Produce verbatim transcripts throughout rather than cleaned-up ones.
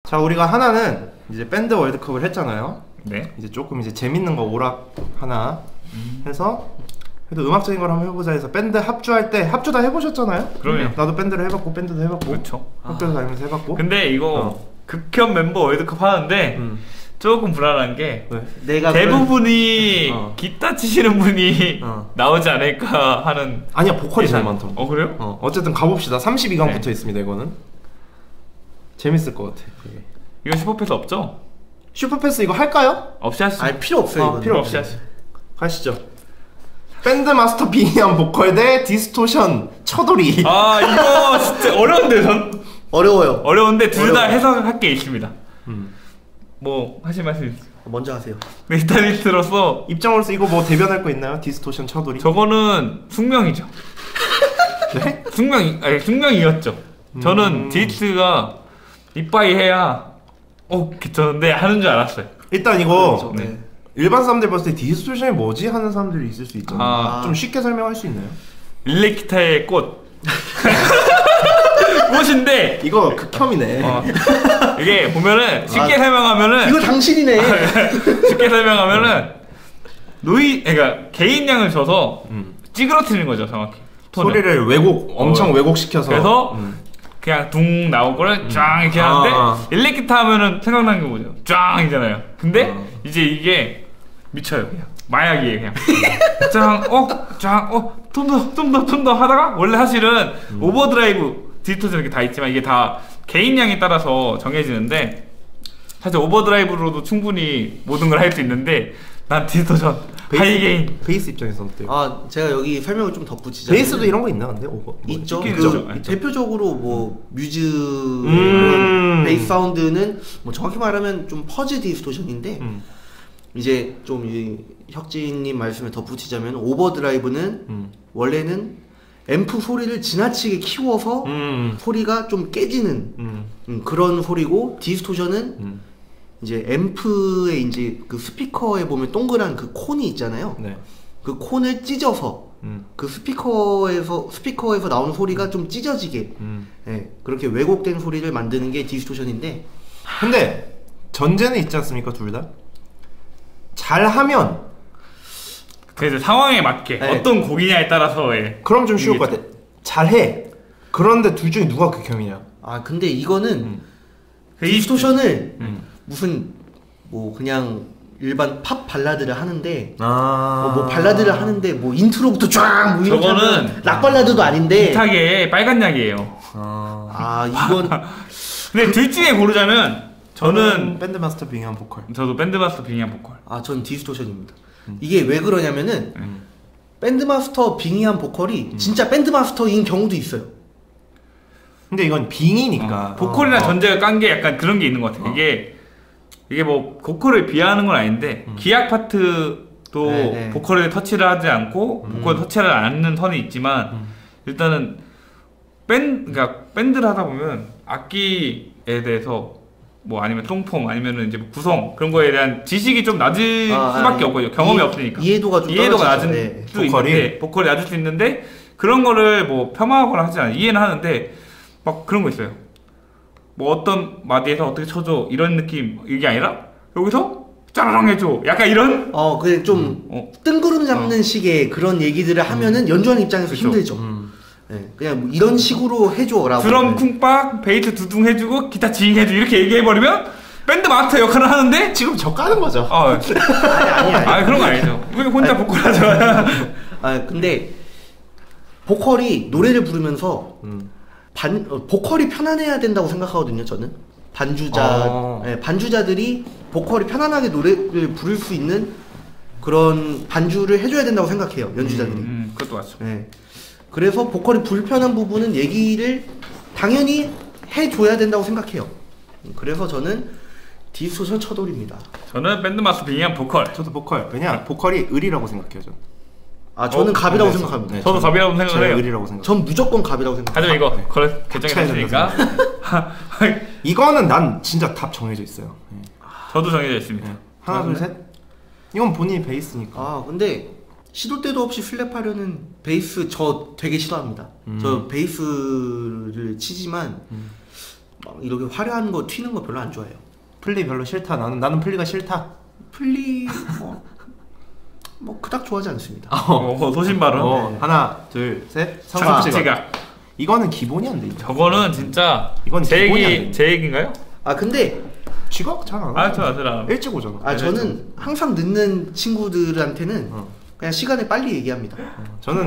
자, 우리가 하나는 이제 밴드 월드컵을 했잖아요. 네. 이제 조금 이제 재밌는 거 오락 하나 음. 해서 그래도 음악적인 걸 한번 해보자 해서 밴드 합주할 때 합주 다 해보셨잖아요? 그럼요. 나도 밴드를 해봤고 밴드도 해봤고 그렇죠. 학교에서 아. 다니면서 해봤고. 근데 이거 어. 극혐 멤버 월드컵 하는데 음. 조금 불안한 게 네. 내가 대부분이 그런... 어. 기타 치시는 분이 어. 나오지 않을까 하는. 아니야, 보컬이 제일 많더라고. 어 그래요? 어. 어쨌든 가봅시다. 삼십이 강 네. 붙어 있습니다. 이거는 재밌을 것 같아. 그게. 이거 슈퍼패스 없죠? 슈퍼패스 이거 할까요? 없이 하시죠. 아니 필요 없어요. 어, 필요 없이 하시죠. 하시죠. 밴드 마스터 빙의한 보컬 대 디스토션 쳐돌이. 아 이거 진짜 어려운데 전? 어려워요. 어려운데 둘 다 해석할 게 있습니다. 음. 뭐 하실 말씀 먼저 하세요. 메탈리스트로서 입장으로서 이거 뭐 대변할 거 있나요? 디스토션 쳐돌이? 저거는 숙명이죠. 네? 숙명, 아니 숙명이었죠. 음... 저는 디스가 이빠이 해야 어 괜찮은데 하는 줄 알았어요. 일단 이거 그렇죠. 네. 일반 사람들 봤을 때 디스토션이 뭐지? 하는 사람들이 있을 수 있잖아요. 아... 좀 쉽게 설명할 수 있나요? 일렉기타의 꽃. 꽃인데 이거 극혐이네. 어. 이게 보면은 쉽게 아, 설명하면은 이거 당신이네. 쉽게 설명하면은 노이 그러니까 개인량을 줘서 음. 찌그러뜨리는 거죠, 정확히. 톤을. 소리를 왜곡 엄청 어. 왜곡시켜서 그래서 음. 그냥 둥 나오고를 음. 쫙 이렇게 아, 하는데 아. 일렉기타 하면은 생각나는 게 뭐죠? 쫙이잖아요. 근데 아. 이제 이게 미쳐요, 그냥 마약이에요, 그냥. 쫙, 어, 쫙, 어, 좀 더, 좀 더, 좀 더 하다가 원래 사실은 음. 오버드라이브 디스토션 이렇게 다 있지만 이게 다 개인량에 따라서 정해지는데 사실 오버드라이브로도 충분히 모든 걸 할 수 있는데 난 디스토션 하이게인. 베이스 입장에서 어때요? 아 제가 여기 설명을 좀 덧붙이자면 베이스도 이런 거 있나 근데? 오버 있죠. 그 있죠. 대표적으로 뭐 뮤즈 음 베이스 사운드는 뭐 정확히 말하면 좀 퍼즈 디스토션인데 음. 이제 좀 이 혁진님 말씀에 덧붙이자면 오버드라이브는 음. 원래는 앰프 소리를 지나치게 키워서 음. 소리가 좀 깨지는 음. 음, 그런 소리고 디스토션은 음. 이제 앰프의 이제 그 스피커에 보면 동그란 그 콘이 있잖아요. 네. 그 콘을 찢어서 음. 그 스피커에서 스피커에서 나오는 소리가 좀 찢어지게 음. 네, 그렇게 왜곡된 소리를 만드는 게 디스토션인데 근데 전제는 있지 않습니까, 둘 다? 잘하면 그래서 상황에 맞게 네. 어떤 곡이냐에 따라서의 그럼 좀 쉬울 것 같아. 잘해. 그런데 둘 중에 누가 극혐이냐? 아 근데 이거는 음. 디스토션을 음. 무슨 뭐 그냥 일반 팝 발라드를 하는데 아 뭐, 뭐 발라드를 하는데 뭐 인트로부터 쫙 뭐 저거는 락 발라드도 아닌데 비슷하게 빨간 약이에요. 아, 아 이건 근데 둘 중에 고르자면 저는 밴드 마스터 빙의한 보컬. 저도 밴드 마스터 빙의한 보컬. 아 전 디스토션입니다. 음. 이게 왜 그러냐면은 음. 밴드 마스터 빙의한 보컬이 음. 진짜 밴드 마스터인 경우도 있어요. 근데 이건 빙의니까 어. 보컬이나 어. 전제가 깐 게 약간 그런 게 있는 것 같아요. 어. 이게 이게 뭐 보컬을 비하하는 건 아닌데 음. 기악 파트도 네네. 보컬에 터치를 하지 않고 음. 보컬 터치를 않는 선이 있지만 음. 일단은 밴 그러니까 밴드를 하다 보면 악기에 대해서 뭐 아니면 통폼 아니면은 이제 뭐 구성 그런 거에 대한 지식이 좀 낮을 아, 수밖에 없거든요. 경험이 이, 없으니까 이해도가 좀 이해도가 낮은 네. 수 있는데 보컬이 낮을 수 있는데 그런 거를 뭐 폄하하거나 하지 않아요. 이해는 하는데 막 그런 거 있어요. 뭐 어떤 마디에서 어떻게 쳐줘 이런 느낌 이게 아니라 여기서 짜라랑 해줘 약간 이런 어 그게 좀 음, 어. 뜬구름 잡는 어. 식의 그런 얘기들을 하면은 음. 연주하는 입장에서 그쵸. 힘들죠. 음. 네, 그냥 뭐 이런 식으로 해줘라고. 드럼 쿵빡, 베이스 두둥 해주고, 기타 징 해주고 이렇게 얘기해버리면 밴드 마스터 역할을 하는데 지금 저 까는 거죠. 어. 아니 아니 아니. 아 그런 거 아니죠. 왜 혼자 보컬 하죠? 아 근데 보컬이 노래를 부르면서 음. 반 어, 보컬이 편안해야 된다고 생각하거든요. 저는 반주자 아. 네, 반주자들이 보컬이 편안하게 노래를 부를 수 있는 그런 반주를 해줘야 된다고 생각해요. 연주자들이. 음, 음, 그것도 맞죠. 네. 그래서 보컬이 불편한 부분은 얘기를 당연히 해줘야 된다고 생각해요. 그래서 저는 디스토션 쳐돌입니다. 저는 밴드 마스터 빙의한 보컬. 저도 보컬. 왜냐 보컬이 을이라고 생각해요. 저는. 아 저는 어? 갑이라고 생각합니다. 네, 저도 갑이라고 생각해요. 을이라고 생각. 전 무조건 갑이라고 생각해요. 하지만 이거 네. 그걸 결정했으니까. 이거는 난 진짜 답 정해져 있어요. 네. 저도 정해져 있습니다. 네. 하나 둘 셋. 이건 본인이 베이스니까. 아 근데 시도 때도 없이 슬랩하려는 베이스 저 되게 싫어합니다. 음. 저 베이스를 치지만 음. 막 이렇게 화려한 거 튀는 거 별로 안 좋아해요. 플리 별로 싫다. 나는 나는 플리가 싫다. 플리 뭐, 뭐 그닥 좋아하지 않습니다. 어, 소신 발언. 어, 하나, 둘, 셋. 삼각 삼각지각. 지각. 이거는 기본이 안 돼. 이거. 저거는 진짜 이건 제 기본이 안 얘기 돼. 제 얘기인가요? 아 근데 지각 잘안 아, 저 아들아. 일찍 오잖아. 아 저는 항상 늦는 친구들한테는 어. 그냥 시간에 빨리 얘기합니다. 저는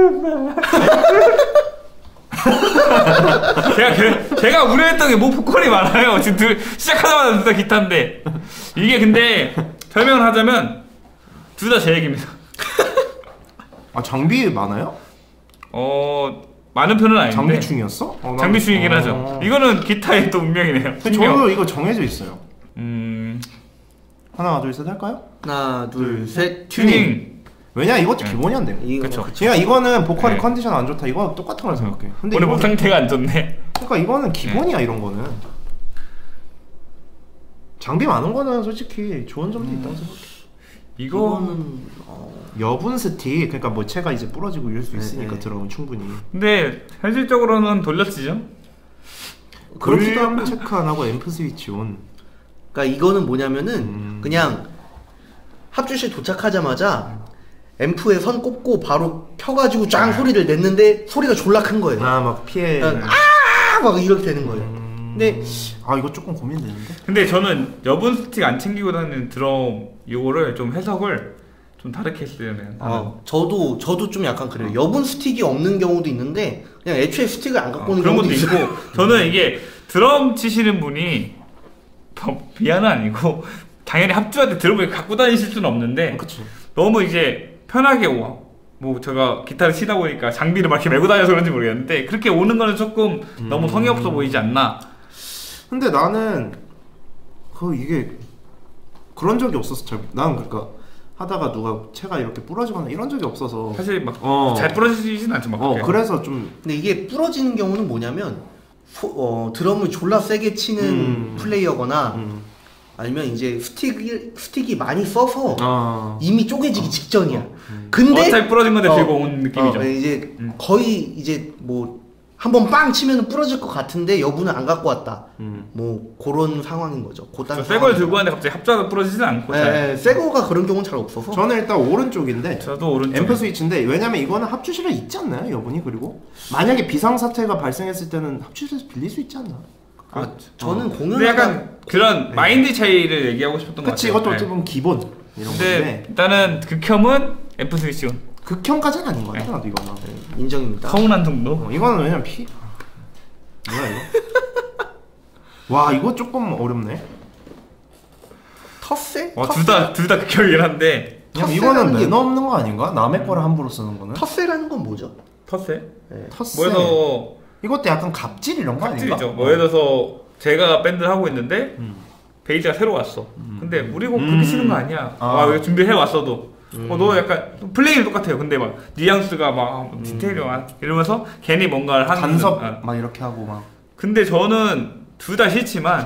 제가 그- 제가 우려했던 게 뭐 보컬이 많아요. 지금 들, 시작하자마자 둘 다 기타인데 이게 근데 설명을 하자면 둘 다 제 얘기입니다. 아 장비 많아요? 어 많은 편은 아닌데 장비충이었어? 어, 난- 장비충이긴 어. 하죠. 이거는 기타의 또 운명이네요. 근데 저도 이거 정해져 있어요. 음 하나, 둘, 셋 할까요? 하나 둘 셋 튜닝. 왜냐 이것도 네. 기본이 안 돼. 이거 그쵸. 그냥 이거는 보컬이 네. 컨디션 안 좋다. 이거 똑같은 걸 생각해. 근데 오늘 목 이거는- 상태가 안 좋네. 그러니까 이거는 기본이야 이런 거는. 장비 많은 거는 솔직히 좋은 점도 있다고 생각해. 이거 이거는 어, 여분 스틱 그러니까 뭐 채가 이제 부러지고 이럴 수 있으니까 네, 네. 들어오면 충분히. 근데 현실적으로는 돌려치죠. 그렇기도 볼륨 하고. 체크 안 하고 앰프 스위치 온. 그러니까 이거는 뭐냐면은 음. 그냥 합주실 도착하자마자 앰프에 선 꼽고 바로 켜가지고 짱 소리를 냈는데 소리가 졸라 큰 거예요. 아 막 피해. 그냥 아! 막 이렇게 되는 거예요. 음. 근데 아 이거 조금 고민되는데. 근데 저는 여분 스틱 안 챙기고 다니는 드럼 이거를 좀 해석을 좀 다르게 했어요. 네. 어, 저도 저도 좀 약간 그래요. 여분 스틱이 없는 경우도 있는데 그냥 애초에 스틱을 안 갖고 어, 오는 그런 경우도 것도 있어요. 있고 저는 이게 드럼 치시는 분이 더 비하는 아니고 당연히 합주할 때 드럼을 갖고 다니실 수는 없는데 그치. 너무 이제 편하게 와. 뭐 제가 기타를 치다 보니까 장비를 막 이렇게 메고 다녀서 그런지 모르겠는데 그렇게 오는 거는 조금 너무 성의 없어 보이지 않나. 근데 나는 그 이게 그런 적이 없어서 잘 나는 그러니까 하다가 누가 채가 이렇게 부러지거나 이런 적이 없어서 사실 막 잘 어. 부러지진 않죠. 막 어 그렇게. 그래서 좀 근데 이게 부러지는 경우는 뭐냐면 소- 어, 드럼을 졸라 세게 치는 음. 플레이어거나 음. 아니면 이제 스틱이 스틱이 많이 써서 아 이미 쪼개지기 직전이야. 근데 어차피 부러진 건데 어, 들고 온 느낌이죠. 어, 이제 음. 거의 이제 뭐 한번 빵 치면 부러질 것 같은데 여분은 안 갖고 왔다. 음. 뭐 그런 상황인 거죠. 그딴 새걸 들고 왔는데 갑자기 합주하다 부러지진 않고 잘. 네, 새 거가 그런 경우는 잘 없어서. 저는 일단 오른쪽인데 저도 오른쪽. 앰프 스위치인데 왜냐면 이거는 합주실에 있지 않나요 여분이? 그리고 만약에 비상사태가 발생했을 때는 합주실에서 빌릴 수 있지 않나? 아, 저는 근데 공연하다 약간 그런 마인드 차이를 얘기하고 싶었던 것 그치 같아요. 이것도 네. 어떻게 보면 기본 이런 근데 건데 일단은 극혐은 앰프 스위치온. 극혐까지는 아닌 것 같아 나도 이거는. 인정입니다. 서운한 정도. 어, 이거는 왜냐면 피 뭐야 이거? 와 이거 조금 어렵네. 텃세? 어, 둘다 둘 다 극혐이긴 한데. 그냥 텃세라는 이거는 게 매너 없는 거 아닌가? 남의 거를 함부로 쓰는 거는? 텃세라는 건 뭐죠? 텃세? 네. 텃세. 뭐래서 이것도 약간 갑질 이런 거 아닌가? 탑질이죠. 뭐 예를 들어서 제가 밴드를 하고 있는데 음. 베이지가 새로 왔어. 근데 우리 곡 음. 그렇게 치는 거 아니야. 아. 아, 왜 준비해 왔어도. 음. 어, 너 약간 플레이는 똑같아요. 근데 막 뉘앙스가 막 음. 디테일이 막 이러면서 괜히 뭔가를 하는. 간섭 아. 막 이렇게 하고 막. 근데 저는 둘 다 싫지만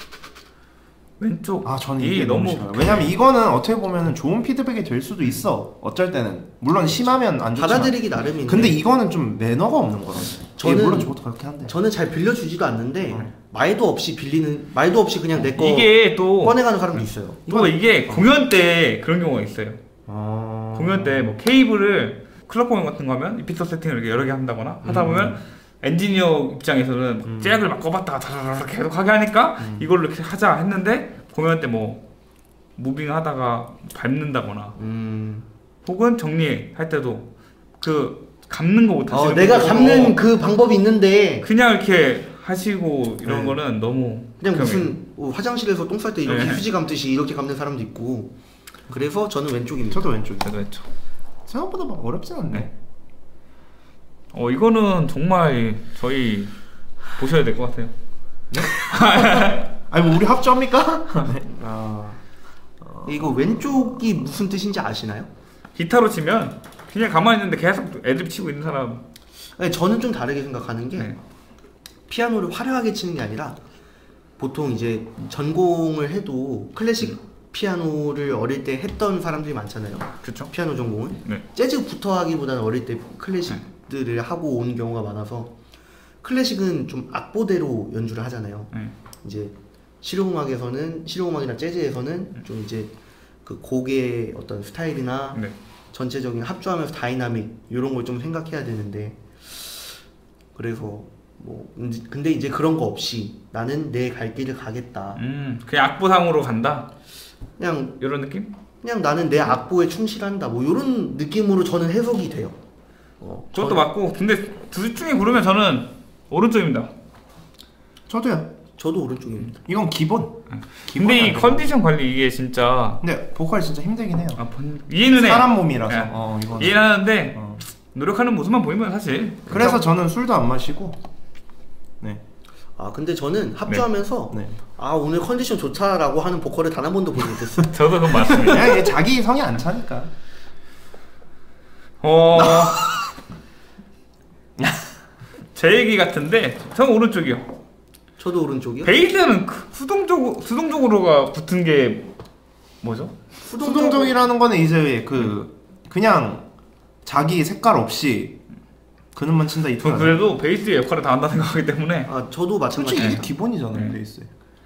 왼쪽 아 저는 이 이게 너무 너무 싫어요. 왜냐면 이거는 어떻게 보면 좋은 피드백이 될 수도 있어. 어쩔 때는 물론 심하면 안 좋지만. 받아들이기 나름인데. 근데 이거는 좀 매너가 없는 거라. 저는 저는- 물론 저것도 그렇게 한데. 저는 잘 빌려주지도 않는데 어. 말도 없이 빌리는 말도 없이 그냥 내 거 이게 또 꺼내가는 사람도 있어요. 또 이게 공연 때 그런 경우가 있어요. 어... 공연 때 뭐 케이블을 클럽 공연 같은 거 하면 이피터 세팅을 이렇게 여러 개 한다거나 하다 음. 보면 엔지니어 입장에서는 막 음. 잭을 막 꼽았다가 다다다다 계속 하게 하니까 음. 이걸로 이렇게 하자 했는데 공연 때 뭐 무빙 하다가 밟는다거나 음. 혹은 정리할 때도 그 감는 거 못하시는 어, 내가 분들 감는 그 방법이 있는데 그냥 이렇게 하시고 이런 네. 거는 너무 그냥 극혐이에요. 무슨 어, 화장실에서 똥 쌀 때 이렇게 네. 휴지 감듯이 이렇게 감는 사람도 있고 그래서 저는 왼쪽입니다. 저도 왼쪽. 저도 했죠. 생각보다 막 어렵진 않네. 네. 어 이거는 정말 저희 보셔야 될 것 같아요. 아니 뭐 우리 합주합니까? 네. 아, 이거 왼쪽이 무슨 뜻인지 아시나요? 기타로 치면 그냥 가만히 있는데 계속 애드립 치고 있는 사람. 네, 저는 좀 다르게 생각하는 게 네. 피아노를 화려하게 치는 게 아니라 보통 이제 전공을 해도 클래식 피아노를 어릴 때 했던 사람들이 많잖아요. 그렇죠. 피아노 전공은 네. 재즈부터 하기보다는 어릴 때 클래식들을 하고 온 경우가 많아서 클래식은 좀 악보대로 연주를 하잖아요. 네. 이제 실용음악에서는 실용음악이나 재즈에서는 좀 이제 그 곡의 어떤 스타일이나 네. 전체적인 합주하면서 다이나믹 이런 걸 좀 생각해야 되는데 그래서 뭐 근데 이제 그런 거 없이 나는 내 갈 길을 가겠다. 음, 그냥 악보상으로 간다. 그냥 이런 느낌? 그냥 나는 내 악보에 충실한다. 뭐 이런 느낌으로 저는 해석이 돼요. 어, 그것도 저는, 맞고, 근데 둘 중에 고르면 저는 오른쪽입니다. 저도요. 저도 오른쪽입니다. 이건 기본. 근데 이 컨디션 관리 이게 진짜 근데 보컬이 진짜 힘들긴 해요. 아, 번... 이해는 해. 사람 몸이라서. 네. 어, 이거는. 이해는 하는데 어. 노력하는 모습만 보이면 사실. 그래서 저는 술도 안 마시고. 네. 아 근데 저는 합주하면서 네. 아 오늘 컨디션 좋다라고 하는 보컬을 단 한 번도 보지 못했어요. 저도 그건 맞습니다. 그냥 얘 자기 성이 안 차니까. 어. 제 얘기 같은데 전 오른쪽이요. 저도 오른쪽이요. 베이스는 그 수동적 수동적으로가 붙은 게 뭐죠? 수동적이라는 거는 이제 그 그냥 자기 색깔 없이 그는만 친다 이 전 뜻. 그래도 베이스의 역할을 다 한다 생각하기 때문에 아 저도 솔직히 마찬가지예요. 이게 기본이잖아요, 네. 베이스.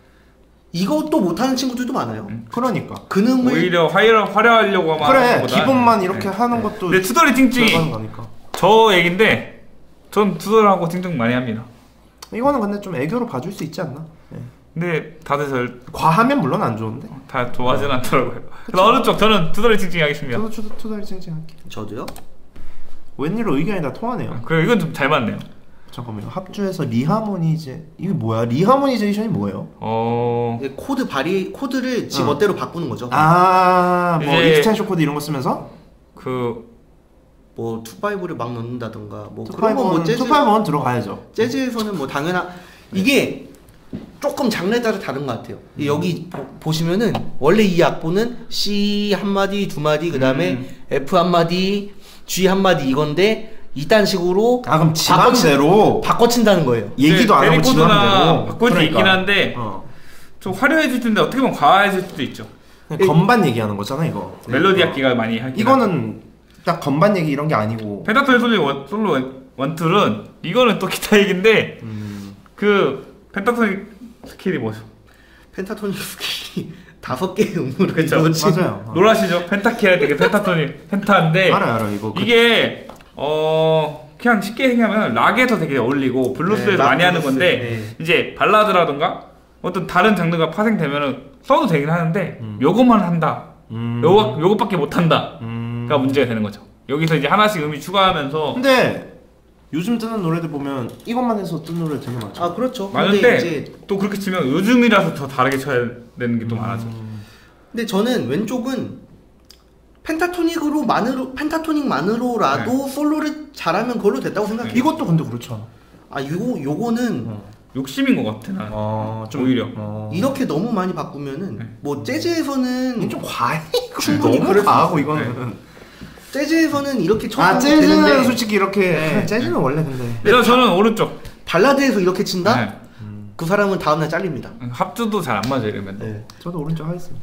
이것도 못하는 친구들도 많아요. 음. 그러니까. 근음을 오히려 화려 화려하려고 하면 그래 기본만 이렇게 하는 것도 근데 투덜이 찡찡이 들어가는 거니까. 저 얘긴데 전 투덜하고 찡찡 많이 합니다. 이거는 근데 좀 애교로 봐줄 수 있지 않나? 네. 근데 다들 절 과하면 물론 안 좋은데. 다 좋아하진 않더라고요. 그래서 어느 쪽 저는 투덜이 찡찡 하겠습니다. 저도 투, 투덜이 찡찡할게. 저도요. 웬일로 의견이 다 통하네요. 그리고 이건 좀 잘 맞네요. 잠깐만요. 합주해서 리하모니제 이게 뭐야? 리하모니제이션이 뭐예요? 어 이게 코드 발이 코드를 지 어. 멋대로 바꾸는 거죠. 아, 뭐 이제- 익스텐션 코드 이런 거 쓰면서 그 뭐 투파이브를 막 넣는다던가 뭐 그런 건뭐 투파이브는 재즈 투파이브는 들어가야죠. 재즈에서는 뭐 당연한 이게 조금 장르에 따라 다른 것 같아요. 음. 여기 보, 시면은 원래 이 악보는 C 한 마디 두 마디 그 다음에 음. F 한 마디 G 한 마디 이건데 이딴 식으로 아 그럼 바꿔친- 지맘대로 바꿔친다는 거예요. 얘기도 안 하고 데리코드나 지맘대로 바꿀 수 있긴 한데 어. 좀 화려해질 텐데 어떻게 보면 과해질 수도 있죠. 그냥 건반 얘기하는 거잖아 이거. 멜로디 어. 악기가 많이 하긴 이거는 딱 건반 얘기 이런 게 아니고. 펜타토니 솔로 원, 솔로 원- 원툴은 이거는 또 기타 얘기인데 음. 그 펜타토니 스킬이 뭐죠? 펜타토닉 스킬이 다섯 개의 음으로 그쵸. 이루어진 맞아요. 어. 놀라시죠? 펜타키 할 때 그 펜타토니 펜타인데 알아 알아 이거. 그- 이게 어 그냥 쉽게 얘기하면 락에서 되게 어울리고 블루스에서 네, 락, 많이 하는 블루스. 건데 이제 발라드라던가 어떤 다른 장르가 파생되면은 써도 되긴 하는데 음. 요것만 한다. 음. 요거 요것밖에 못 한다가 음. 문제가 되는 거죠. 여기서 이제 하나씩 음이 추가하면서 근데 요즘 뜨는 노래들 보면 이것만 해서 뜨는 노래 되게 많죠. 아 그렇죠. 많은데 근데 이제 또 그렇게 치면 요즘이라서 더 다르게 쳐야 되는 게 또 많아져. 음. 근데 저는 왼쪽은 펜타토닉으로만으로 펜타토닉만으로라도 솔로를 잘하면 그걸로 됐다고 생각해요. 이것도 근데 그렇죠. 아 요거 요거는 어. 욕심인 것 같아 나는. 어, 좀 오히려. 어. 이렇게 너무 많이 바꾸면은 네. 뭐 재즈에서는 이건 좀 과해. 충분히 너무 그럴 수 과하고 있어요. 이거는. 재즈에서는 이렇게 쳐도 아 재즈는 되는데 솔직히 이렇게 네. 재즈는 원래 근데 그래서 저는 오른쪽. 발라드에서 이렇게 친다? 네. 그 사람은 다음날 잘립니다. 합주도 잘 안 맞아 이러면. 네. 저도 오른쪽 하겠습니다.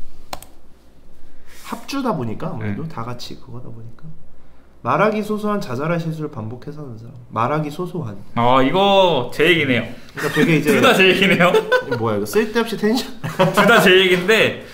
합주다 보니까 아무래도 네. 다 같이 그거다 보니까 말하기 소소한 자잘한 실수를 반복해서 하는 사람. 말하기 소소한. 아 이거 제 얘기네요. 그러니까 되게 이제 둘 다 제 얘기네요. 이거 뭐야 이거 쓸데없이 텐션. 둘 다 제 얘기인데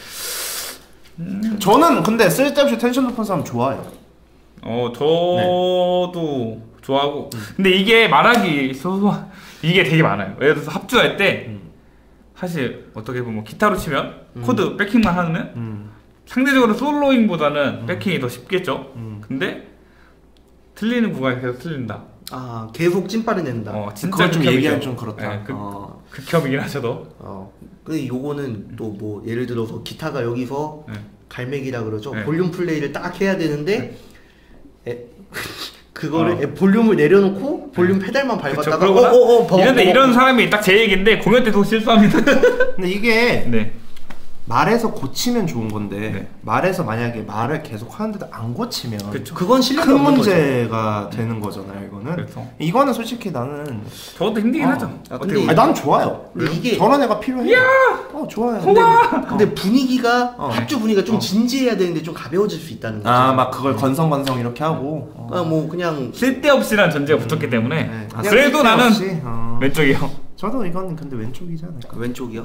저는 근데 쓸데없이 텐션 높은 사람 좋아해요. 어 저도 좋아하고 근데 이게 말하기 소소한 이게 되게 많아요. 예를 들어서 합주할 때 음. 사실 어떻게 보면 기타로 치면 음. 코드 백킹만 하면 음. 상대적으로 솔로잉보다는 백킹이 더 쉽겠죠. 음. 근데 틀리는 구간이 계속 틀린다. 아 계속 찐빠를 낸다. 어 진짜 그걸 좀 극혐이죠. 얘기하면 좀 그렇다. 네, 극, 어. 극혐이긴 하셔도. 어. 근데 요거는 또 뭐 예를 들어서 기타가 여기서 네. 갈매기라 그러죠. 네. 볼륨 플레이를 딱 해야 되는데 에, 그거를 어. 에, 볼륨을 내려놓고 볼륨 페달만 그쵸. 밟았다가 그러거나 어어어 이런데 이런 사람이 딱 제 얘기인데 공연 때도 실수합니다. 근데 이게 네. 말해서 고치면 좋은 건데 네. 말해서 만약에 말을 계속 하는데도 안 고치면 그쵸. 그건 실력이 큰 없는 문제가 거죠. 되는 거잖아요. 이거는 그렇죠. 이거는 솔직히 나는 저것도 힘들긴 어. 하죠. 아, 어떻게 근데 보면. 아니, 난 좋아요. 근데 이게 저런 애가 필요해. 어 좋아요. 근데, 우와! 근데 분위기가 어. 합주 분위기가 좀 어. 진지해야 되는데 좀 가벼워질 수 있다는 거죠. 아 막 그걸 건성건성 이렇게 하고. 어. 아, 뭐 그냥 쓸데없이라는 전제가 붙었기 때문에 네. 아, 그래도 나는 쓸데없이? 어. 왼쪽이요. 저도 이건 근데 왼쪽이지 않을까. 왼쪽이요.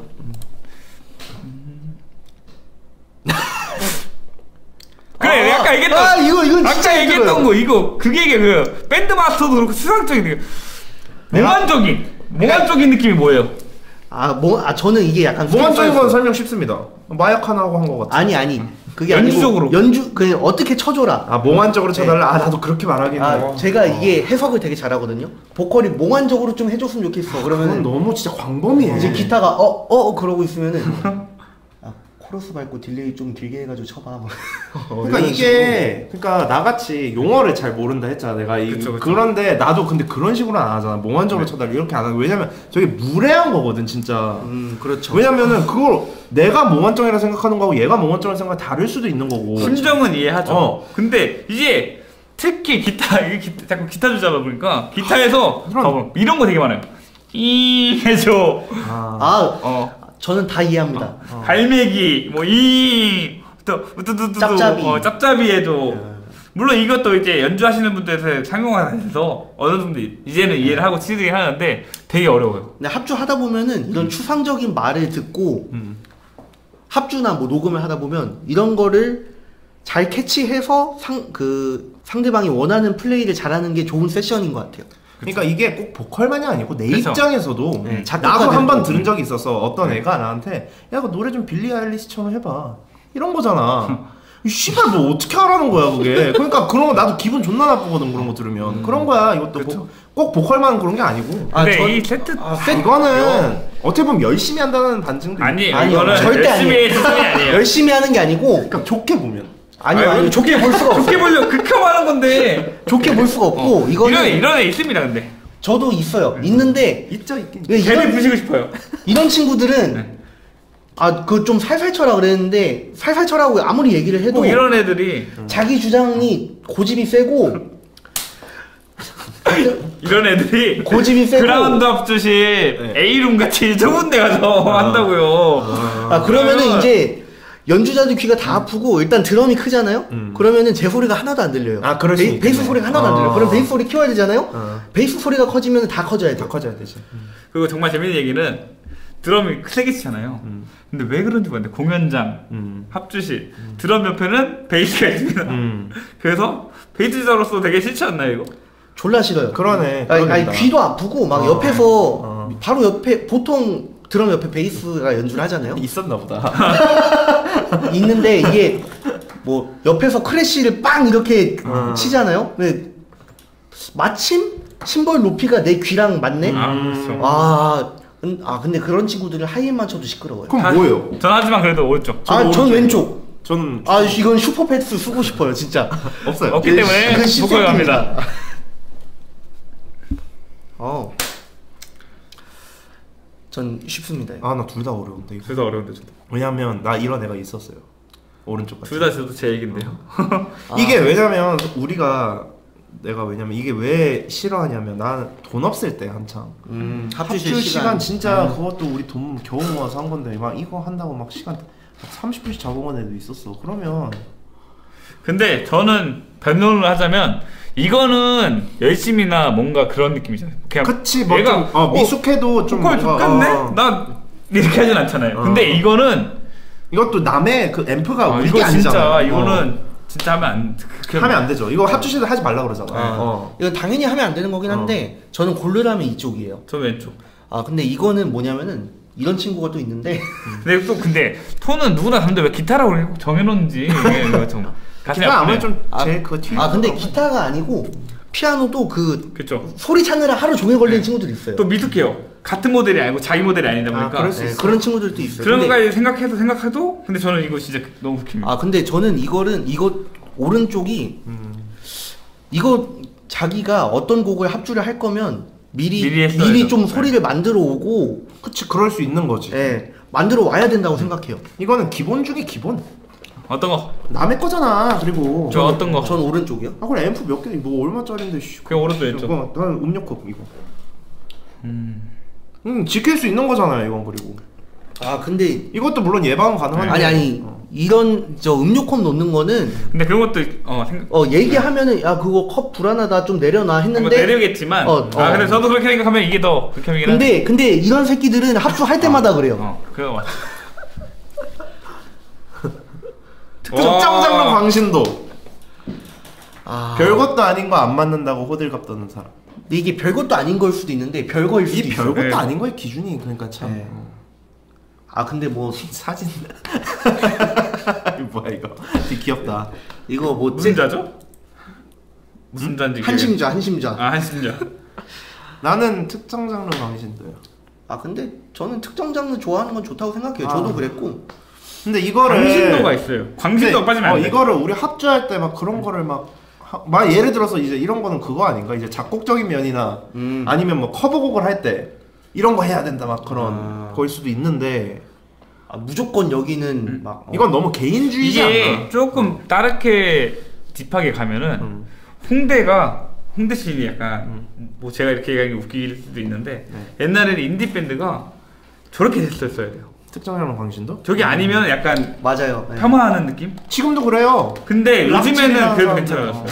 그래 아, 아까 얘기했던 아 이거 이건 진짜 아까 얘기했던 힘들어요. 거 이거 그게 이게 그 밴드 마스터도 그렇고 수상적인 느낌 몽환적인 몽환적인 느낌이 뭐예요? 아, 뭐, 아 저는 이게 약간 몽환적인 건 스트레스- 설명 쉽습니다. 마약 하나 하고 한 거 같아. 아니 아니 그게 연주적으로. 아니고 연주 그 어떻게 쳐줘라. 아 몽환적으로 쳐달라. 아 나도 그렇게 말하긴 해. 아 제가 이게 해석을 되게 잘하거든요. 보컬이 몽환적으로 좀 해줬으면 좋겠어. 그건 그러면은 너무 진짜 광범위해. 이제 기타가 어어 어, 그러고 있으면은 아 코러스 밟고 딜레이 좀 길게 해가지고 쳐봐. 뭐. 어, 그러니까 이런 이게 그러니까 나같이 용어를 잘 모른다 했잖아 내가 이, 그쵸, 그쵸. 그런데 나도 근데 그런 식으로 안 하잖아 몽환적으로 쳐달라 이렇게 안 하고 왜냐면 저게 무례한 거거든 진짜. 식으로. 음 그렇죠. 왜냐면은 그걸 내가 몽환적이라 생각하는 거하고 얘가 몽환적이라 생각 다를 수도 있는 거고. 순정은 이해하죠. 어. 근데 이제 특히 기타 이게 기타, 자꾸 기타 주자다 보니까 기타에서 이런- 봐봐, 이런 거 되게 많아요. 이 해줘. 아, 아 어. 저는 다 이해합니다. 어. 갈매기 뭐이또 우두두두 짭짭이. 어, 짭짭이 해줘. 물론 이것도 이제 연주하시는 분들에서 상용화해서 어느 정도 이제는 이해를 하고 치드긴 하는데 되게 어려워요. 근데 합주하다 보면은 이런 추상적인 말을 듣고 음. 합주나 뭐 녹음을 하다 보면 이런 거를 잘 캐치해서 상 그 상대방이 원하는 플레이를 잘하는 게 좋은 세션인 것 같아요. 그러니까 이게 꼭 보컬만이 아니고 내 그쵸. 입장에서도 네, 나도 작곡가들도. 한 번 들은 적이 있어서 어떤 애가 나한테 야 그 노래 좀 빌리 아일리시처럼 해봐 이런 거잖아. 이 씨발 뭐 어떻게 하라는 거야 그게. 그러니까 그런 거 나도 기분 존나 나쁘거든 그런 거 들으면. 그런 거야 이것도 그쵸. 뭐, 꼭 보컬만 그런 게 아니고. 아, 근데 전- 이 세트 아, 아, 이거는 어떻게 보면 열심히 한다는 반증도 아니 있고. 아니요, 이거는 절대 열심히 아니에요. 수준이 아니에요. 열심히 하는 게 아니고 그러니까 좋게 보면 아니요 아니, 아니요 좋게 볼 수가 없어. 좋게 보려고 극혐하는 건데 좋게 볼 수가 없고 이거는 이런 이런 애 있습니다 근데 저도 있어요. 있는데 있죠 있긴. 왜 개를 이런 부시고 싶어요. 이런 친구들은 네. 아 그 좀 살살 쳐라 그랬는데 살살 쳐라고 아무리 얘기를 해도 꼭 이런 애들이 자기 주장이 고집이 세고 이런 애들이 고집이 세고 그라운드 합주실 네. A룸 같이 좁은 데 가서 한다고요. 아 그러면은 그러면- 이제 연주자들 귀가 다 아프고 일단 드럼이 크잖아요. 음. 그러면 제 소리가 하나도 안 들려요. 아, 그럴 수 베이, 있겠네. 베이스 소리가 하나도 안 들려요. 아. 그럼 베이스 소리 키워야 되잖아요. 어. 베이스 소리가 커지면 다 커져야 다 돼요. 커져야 되지. 그리고 정말 재밌는 얘기는 드럼이 세게 치잖아요. 음. 근데 왜 그런지 모르겠는데 공연장, 음. 합주실, 드럼 옆에는 베이스가 있습니다. 음. 그래서 베이스자로서 되게 싫지 않나요 이거? 졸라 싫어요. 그러네. 아니, 아니 그러겠다. 귀도 아프고 막 어. 옆에서 어. 바로 옆에 보통 드럼 옆에 베이스가 연주를 하잖아요. 있었나 보다. 있는데 이게 뭐 옆에서 크래쉬를 빵 이렇게 어. 치잖아요. 근데 마침 심벌 높이가 내 귀랑 맞네. 아, 음. 그렇죠. 아, 근- 아 근데 그런 친구들은 하이엔만 쳐도 시끄러워요. 그럼 다- 뭐예요? 전 하지만 그래도 오른쪽. 아, 전 오른쪽. 왼쪽. 저는 아, 이건 슈퍼패스 쓰고 싶어요, 진짜. 없어요. 없기 그 때문에 시- 그 보컬 시스템입니다. 갑니다. 어. 전 쉽습니다. 이거. 아 나 둘 다 어려운데 이거. 둘 다 어려운데 저도. 왜냐면 나 이런 애가 있었어요. 오른쪽 같은. 둘 다 저도 제 얘긴데요. 아. 이게 왜냐면 우리가 내가 왜냐면 이게 왜 싫어하냐면 나는 돈 없을 때 한창 음, 합주 합주실 시간, 시간. 진짜 그것도 우리 돈 겨우 모아서 한 건데 막 이거 한다고 막 시간 막 삼십 분씩 잡아온 애도 있었어. 그러면 근데 저는 변론을 하자면 이거는 열심히나 뭔가 그런 느낌이잖아요. 그냥 그치 뭐 얘가 좀, 어, 미숙해도 좀 보컬 뭔가, 좋겠네? 어. 나 이렇게 하진 않잖아요. 어. 근데 이거는 이것도 남의 그 앰프가 아, 우리 이거 게 진짜 아니잖아. 이거는 진짜 하면 안 어. 하면 안 되죠. 이거 합주실에 하지 말라 그러잖아. 아, 어. 이건 당연히 하면 안 되는 거긴 한데 저는 고르라면 이쪽이에요. 저 왼쪽. 아, 근데 이거는 뭐냐면은 이런 친구가 또 있는데 근데 또 근데 톤은 누구나 다른데 왜 기타라고 그래? 정해놓는지 이게 좀 가슴이 기타 아프네. 아무래도 좀 아, 제일 그 튀. 아, 근데 기타가 아니고 피아노도 그 그쵸. 소리 찾느라 하루 종일 걸리는 네. 친구들이 있어요. 또 미숙해요. 같은 모델이 아니고 자기 모델이 아니다 아, 보니까 그럴 수 네, 있어. 그런 친구들도 있어요. 그런 근데- 것까지 생각해도 생각해도 근데 저는 이거 진짜 너무 웃깁니다. 아, 근데 저는 이거는 이거 오른쪽이 음. 이거 자기가 어떤 곡을 합주를 할 거면 미리 미리 미리, 했어야죠. 좀 네. 소리를 만들어 오고 그치 그럴 수 있는 거지. 예. 만들어 와야 된다고 생각해요. 이거는 기본 중에 기본. 어떤 거? 남의 거잖아. 그리고 저 어떤 거? 전 오른쪽이요. 아 그래 앰프 몇 개? 뭐 얼마짜린데? 씨. 그냥 오른쪽 왼쪽. 이거 나는 음료컵 이거. 음. 음 지킬 수 있는 거잖아요 이건. 그리고 아 근데 이것도 물론 예방은 가능한데. 아니 아니 어. 이런 저 음료컵 놓는 거는 근데 그런 것도 어 생각. 어 얘기하면은 야 그거 컵 불안하다 좀 내려놔 뭐 했는데 내려겠지만. 어, 아 어. 근데 저도 그렇게 생각하면 이게 더 극혐이긴 한데. 근데 근데 이런 새끼들은 합주할 때마다 그래요. 어 그거 맞아. 특정 장르 광신도. 아 별것도 아닌 거 안 맞는다고 호들갑 떠는 사람. 근데 이게 별것도 아닌 걸 수도 있는데 별거일 수도 이 있어. 별것도 네. 아닌 거의 기준이 그러니까 참. 네. 아 근데 뭐 사진. 이거 뭐야 이거? 되게 귀엽다. 이거 뭐 무슨 자죠? 무슨 자인지. 한심자 한심자. 아 한심자. 나는 특정 장르 광신도요. 아 근데 저는 특정 장르 좋아하는 건 좋다고 생각해요. 아. 저도 그랬고. 근데 이거를 광신도가 있어요. 광신도 근데, 빠지면 어, 안 돼. 이거를 우리 합주할 때 막 그런 거를 막, 하, 막 예를 들어서 이제 이런 거는 그거 아닌가? 이제 작곡적인 면이나 음. 아니면 뭐 커버곡을 할 때 이런 거 해야 된다 막 그런 아. 거일 수도 있는데 아, 무조건 여기는 막 어. 이건 너무 개인주의지 이게 않나? 조금 다르게 딥하게 가면은 음. 홍대가 홍대 씬이 약간 뭐 제가 이렇게 얘기하는 게 웃길 수도 있는데 네. 옛날에는 인디 밴드가 저렇게 했었어야 돼요. 특정 장르 광신도? 저게 아니면 약간 맞아요. 네. 폄하하는 느낌? 지금도 그래요. 근데 요즘에는 락질이나 그래도 사람들. 괜찮아졌어요.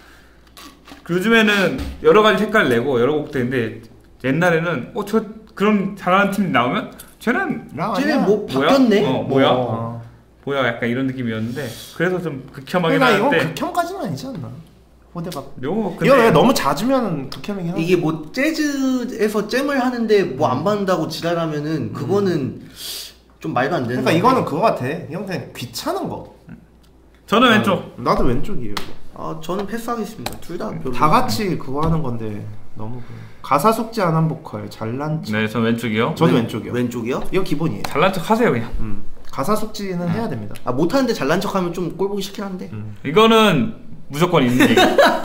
요즘에는 여러 가지 색깔 내고 여러 곡들인데 옛날에는 어 저 그런 잘하는 팀 나오면 쟤는 락 쟤네 아니야. 뭐 뭐야? 바뀌었네. 어 뭐야? 어. 뭐야 약간 이런 느낌이었는데 그래서 좀 극혐하긴 그러니까 이건 하는데 극혐까지는 아니지 않나? 호대박. 요 이거 왜 너무 잦으면 극혐이긴 하지. 이게 뭐 재즈에서 잼을 하는데 뭐 안 받는다고 지랄하면은 그거는 좀 말도 안 되는. 그러니까 건데. 이거는 그거 같아. 이건 그냥 귀찮은 거. 저는 아, 왼쪽. 나도 왼쪽이에요. 아 저는 패스하겠습니다. 둘 다 별로. 다 같이 그거 하는 건데 너무 그- 가사 숙지 안 한 보컬 잘난 척. 네, 전 왼쪽이요. 저도 왼- 왼쪽이요. 왼쪽이요? 이거 기본이에요. 잘난 척 하세요 그냥. 음. 가사 숙지는 해야 됩니다. 아 못하는데 잘난 척하면 좀 꼴보기 싫긴 한데. 음. 이거는 무조건 인디.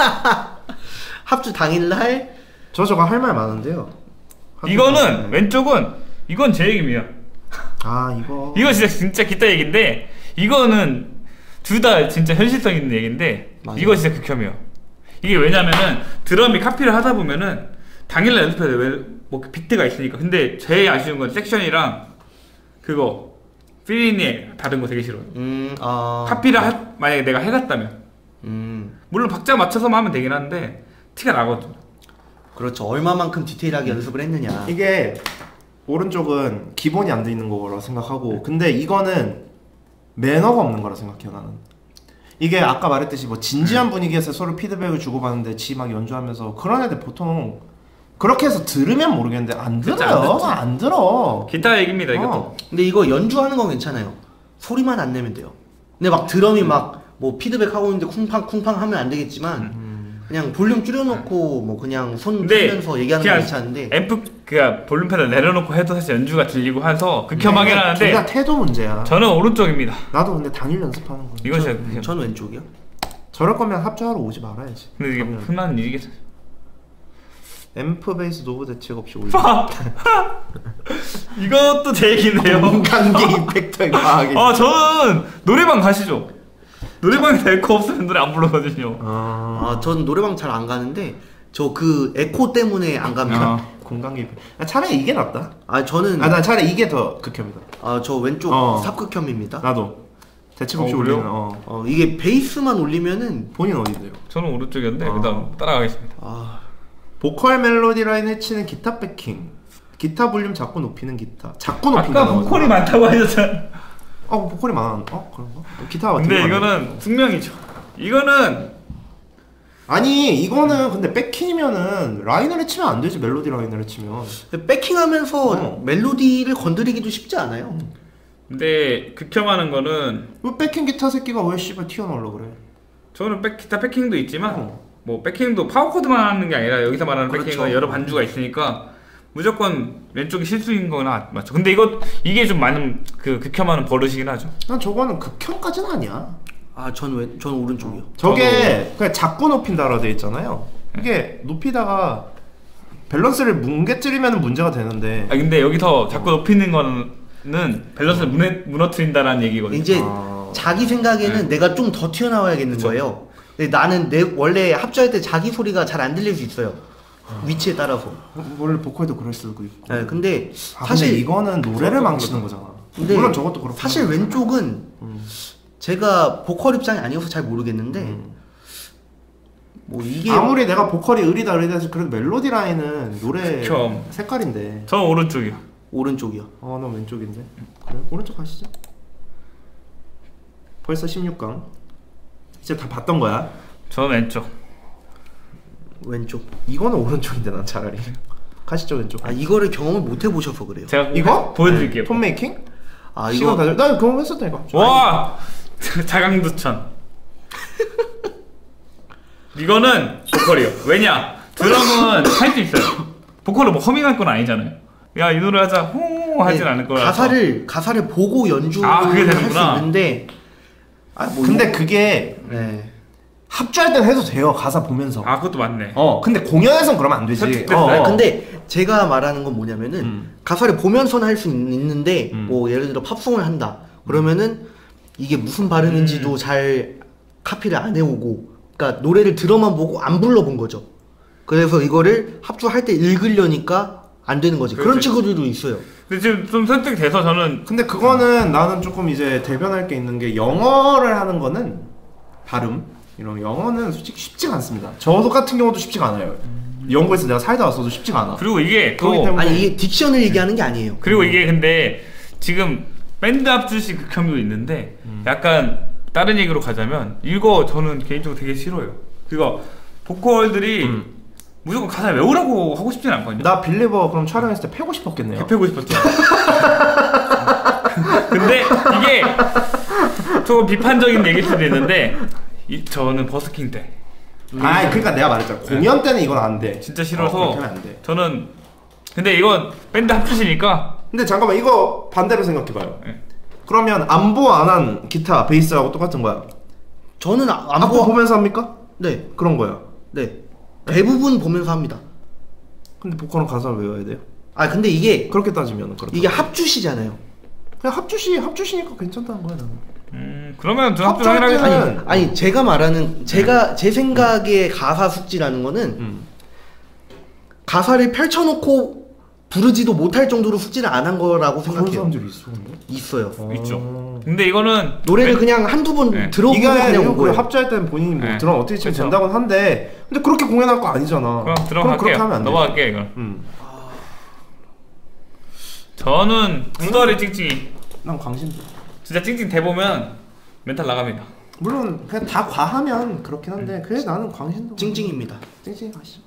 합주 당일날 저 저거 할 말 많은데요. 이거는 네. 왼쪽은 이건 제 얘기입니다. 아 이거 이거 진짜 진짜 기타 얘기인데 이거는 둘 다 진짜 현실성 있는 얘기인데 맞아요. 이거 진짜 극혐이에요. 이게 왜냐면은 드럼이 카피를 하다 보면은 당일날 연습해야 돼. 왜, 뭐 비트가 있으니까. 근데 제일 아쉬운 건 섹션이랑 그거 필린이 다른 거 되게 싫어요. 음, 아. 카피를 하, 만약에 내가 해놨다면 음. 물론 박자 맞춰서만 하면 되긴 한데 티가 나거든. 그렇죠. 얼마만큼 디테일하게 연습을 했느냐. 이게 오른쪽은 기본이 안 돼 있는 거라고 생각하고 근데 이거는 매너가 없는 거라 생각해요 나는. 이게 아까 말했듯이 뭐 진지한 분위기에서 서로 피드백을 주고받는데 지 막 연주하면서 그런 애들 보통 그렇게 해서 들으면 모르겠는데 안 진짜 들어요. 안 듣지. 안 들어. 기타 얘기입니다 이것도. 어. 근데 이거 연주하는 건 괜찮아요. 소리만 안 내면 돼요. 근데 막 드럼이 막 뭐 피드백 하고 있는데 쿵팡 쿵팡 하면 안 되겠지만 음. 그냥 볼륨 줄여놓고 뭐 그냥 손 근데 풀면서 얘기하는 건 괜찮은데. 앰프 그냥 볼륨 페달 내려놓고 해도 사실 연주가 들리고 해서 극혐하긴 하는데 둘다 태도 문제야. 저는 오른쪽입니다. 나도 근데 당일 연습하는 거야. 이건 진짜 전, 극혐. 전 왼쪽이요. 저럴 거면 합주하러 오지 말아야지. 근데 이게 그러면 흔한 일이겠어. 앰프 베이스 노브 대책 없이 올려. 이것도 제 얘기네요. 관계 임팩터의 과학이. 아 저는 노래방 가시죠. 노래방에 에코 없으면 노래 안 부르거든요. 아, 아, 전 노래방 잘 안 가는데 저 그 에코 때문에 안 갑니다. 아. 공간계 임팩. 아, 차라리 이게 낫다. 아, 저는 아, 난 차라리 이게 더 극혐이다. 아, 저 왼쪽 어. 삽극혐입니다. 나도 대책 없이 어, 그래요? 올리는. 어. 어, 이게 베이스만 올리면은 본인 어디세요? 저는 오른쪽이었는데 아. 그다음 따라가겠습니다. 아, 보컬 멜로디 라인에 치는 기타 백킹. 기타 볼륨 자꾸 높이는 기타. 자꾸 높인다. 아까 보컬이 많다고 하셨잖아. 어, 보컬이 많아. 어, 그런가? 기타가 근데 되게 이거는 숙명이죠. 이거는 아니 이거는 근데 백킹이면은 라인을 치면 안 되지. 멜로디 라인을 치면. 백킹하면서 어. 멜로디를 건드리기도 쉽지 않아요. 근데 극혐하는 거는 왜 백킹 기타 새끼가 왜 씨발 튀어나오려 그래? 저는 백, 기타 백킹도 있지만 어. 뭐 백킹도 파워 코드만 하는 게 아니라 여기서 말하는 그렇죠. 백킹은 여러 반주가 있으니까 무조건 왼쪽이 실수인 거나 맞죠. 근데 이거 이게 좀 많은 그 극혐하는 버릇이긴 하죠. 난 저거는 극혐까지는 아니야. 아, 전 왼, 전 오른쪽이요. 저게 그냥 자꾸 높인다라 돼 있잖아요. 이게 높이다가 밸런스를 뭉개뜨리면 문제가 되는데 아 근데 여기서 자꾸 높이는 거는 밸런스를 무너, 무너뜨린다라는 얘기거든요. 이제 아. 자기 생각에는 네. 내가 좀 더 튀어나와야겠는 그쵸. 거예요. 근데 나는 내 원래 합주할 때 자기 소리가 잘 안 들릴 수 있어요. 위치에 따라서. 원래 보컬도 그럴 수도 있고. 네, 근데 아, 사실 근데 이거는 노래를 망치는 거잖아. 근데 물론 저것도 그렇고. 사실 왼쪽은 음. 제가 보컬 입장이 아니어서 잘 모르겠는데 음. 뭐 이게 아무리 내가 보컬이 의리다 의리다 해서 그래도 멜로디 라인은 노래 그쵸. 색깔인데. 저는 오른쪽이요. 오른쪽이요. 어, 난 왼쪽인데. 그래? 오른쪽 가시죠. 벌써 십육 강. 이제 다 봤던 거야. 저는 왼쪽. 왼쪽. 이거는 오른쪽인데 난 차라리. 가시죠 왼쪽. 아 이거를 경험을 못 해보셔서 그래요. 제가 이거? 보여드릴게요. 톤 메이킹? 아 시간 이거 가져. 나 경험했었다 이거. 와 자강두천. 이거는 보컬이요. 왜냐? 드럼은 할 수 있어요. 보컬은 뭐 허밍할 건 아니잖아요. 야 이 노래 하자 호 하진 않을 거라서. 가사를 가사를 보고 연주를 아, 그게 할 수 되는구나. 있는데 아, 뭐 근데 그게 네. 합주할 때는 해도 돼요. 가사 보면서. 아 그것도 맞네. 어, 근데 공연에선 그러면 안 되지. 설득됐어요. 어, 아, 어. 근데 제가 말하는 건 뭐냐면은 음. 가사를 보면서는 할 수 있는데 음. 뭐 예를 들어 팝송을 한다 그러면은 이게 무슨 발음인지도 음. 잘 카피를 안 해오고 그러니까 노래를 들어만 보고 안 불러본 거죠. 그래서 이거를 합주할 때 읽으려니까 안 되는 거지. 그런 그렇지. 친구들도 있어요. 근데 지금 좀 설득돼서 저는 근데 그거는 나는 조금 이제 대변할 게 있는 게 영어를 하는 거는 발음 이런 영어는 솔직히 쉽지가 않습니다. 저도 같은 경우도 쉽지가 않아요. 영국에서 내가 살다 왔어도 쉽지가 않아. 그리고 이게 또 그렇기 때문에- 아니 이게 딕션을 얘기하는 게 아니에요. 그리고 이게 근데 지금 밴드 합주식 극혐도 있는데 약간 다른 얘기로 가자면 이거 저는 개인적으로 되게 싫어요. 그거 보컬들이 음. 무조건 가사 외우라고 하고 싶진 않거든요. 나 빌리버 그럼 촬영했을 때 패고 싶었겠네요. 패고 싶었죠. 근데 이게 조금 비판적인 얘기일 수도 있는데 이, 저는 버스킹 때 아, 그러니까 내가 말했잖아. 공연 때는 이건 안 돼. 진짜 어, 싫어서 그렇게 하면 안 돼. 저는 근데 이건 밴드 합주시니까 근데 잠깐만 이거 반대로 생각해봐요. 네. 그러면 안보 안 한 기타, 베이스하고 똑같은 거야. 저는 아- 안 안보 보. 보면서 합니까? 네, 그런 거야. 네. 대부분 보면서 합니다. 근데 보컬은 가사를 외워야 돼요. 아 근데 이게 그렇게 따지면 그렇다. 이게 합주시잖아요. 그냥 합주시 합주시니까 괜찮다는 거야 나는. 음 그러면 저 합주 합주할 당연하게 때는- 아니, 아니 제가 말하는 제가 제 생각의 가사 숙지라는 거는 음. 가사를 펼쳐놓고 부르지도 못할 정도로 숙지를 안 한 거라고 그런 생각해요. 사람들이 있어 근데. 있어요. 있죠. 근데 이거는 노래를 왜- 그냥 한두 번 네. 들어보고 이게 그냥 온 그 거예요. 합주할 때는 본인이 뭐 네. 드럼 어떻게 치면 그쵸. 된다고 한데 근데 그렇게 공연할 거 아니잖아. 그럼 그럼 들어갈게요. 그렇게 하면 안 돼. 넘어갈게요 이건. 음. 저는 두더리 찡찡이 난 광신도. 진짜 찡찡 대보면 멘탈 나갑니다. 물론 그냥 다 과하면 그렇긴 한데 그래 나는 광신도. 찡찡입니다. 찡찡이 가시죠.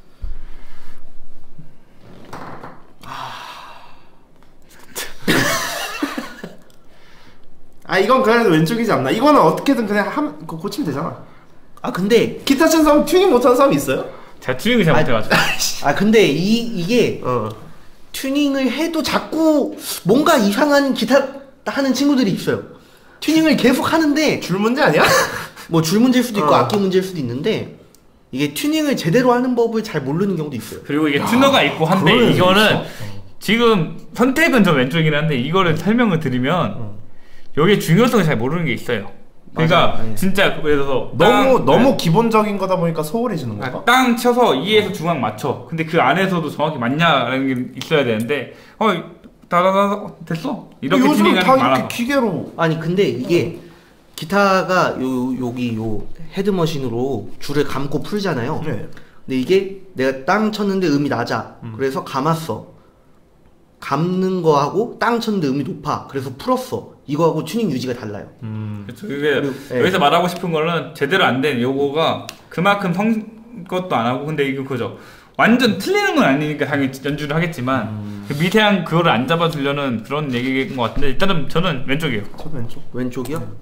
아 이건 그래도 왼쪽이지 않나? 이거는 어떻게든 그냥 함 그거 고치면 되잖아. 아 근데 기타 친 사람 튜닝 못하는 사람이 있어요? 제가 튜닝을 잘 못해가지고. 아 근데 이 이게 어. 튜닝을 해도 자꾸 뭔가 이상한 기타 하는 친구들이 있어요. 튜닝을 계속 하는데 줄 문제 아니야? 뭐 줄 문제일 수도 있고 어. 악기 문제일 수도 있는데 이게 튜닝을 제대로 하는 법을 잘 모르는 경우도 있어요. 그리고 이게 튜너가 있고 한데 그런 이거는 애들이 지금 선택은 좀 왼쪽이긴 한데 이거를 설명을 드리면 어. 여기에 중요성을 잘 모르는 게 있어요. 그러니까 맞아요. 네. 진짜 예를 들어서 너무 땅, 너무 네. 기본적인 거다 보니까 소홀해지는 건가? 아, 땅 쳐서 이에서 중앙 맞춰. 근데 그 안에서도 정확히 맞냐라는 게 있어야 되는데 어 다다다 됐어. 이렇게 요즘 튜닝하는 다 게 많아서. 이렇게 기계로. 아니 근데 이게 기타가 요 여기 요 헤드머신으로 줄을 감고 풀잖아요. 네. 근데 이게 내가 땅 쳤는데 음이 낮아. 음. 그래서 감았어. 감는 거하고 땅 쳤는데 음이 높아. 그래서 풀었어. 이거하고 튜닝 유지가 달라요. 음. 그렇죠. 이게 그리고, 예. 여기서 말하고 싶은 거는 제대로 안 된 요거가 그만큼 성 것도 안 하고 근데 이거 그죠. 완전 틀리는 건 아니니까 당연히 연주를 하겠지만 음. 그 미세한 그거를 안 잡아주려는 그런 얘기인 것 같은데 일단은 저는 왼쪽이에요. 저도 왼쪽. 왼쪽이요? 네.